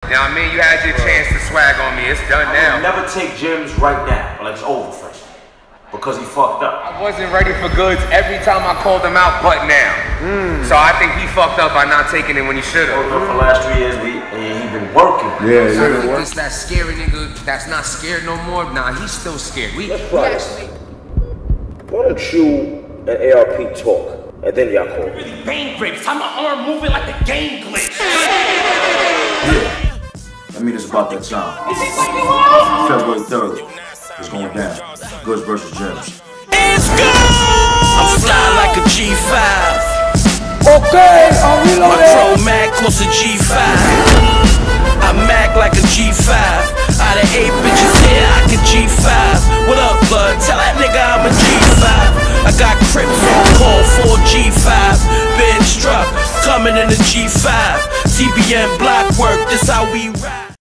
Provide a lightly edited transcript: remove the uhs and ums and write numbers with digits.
You know what I mean? You had your chance to swag on me. It's done now. Never take Jims right now. Like it's over for him. Because he fucked up. I wasn't ready for Goods every time I called him out, but now. So I think he fucked up by not taking it when he should have. For the last 3 years, he been working. Yeah, so I think it's that scary nigga that's not scared no more. Nah, he's still scared. We actually. Why don't you and ARP talk, and then y'all call? Really bang grapes. How my arm moving like the game glitch. Yeah. I mean, it's about that time. February 3rd. It's going down. GOODZ vs JIMZ. It's good! I'm flying like a G5. Okay, I'm reloading. My Pro Mac close to G5. I Mac like a G5. Out of 8 bitches here, I can G5. What up, blood? Tell that nigga I'm a G5. I got Crips on call for G5. Been struck, coming in the G5. TBN block work, this how we ride.